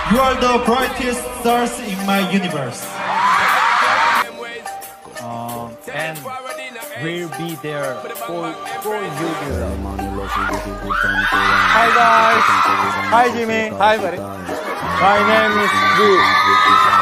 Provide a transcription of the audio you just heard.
You are the brightest stars in my universe. And we'll be there for you, beloved. Hi guys. Hi Jimmy. Hi buddy. My name is Wu.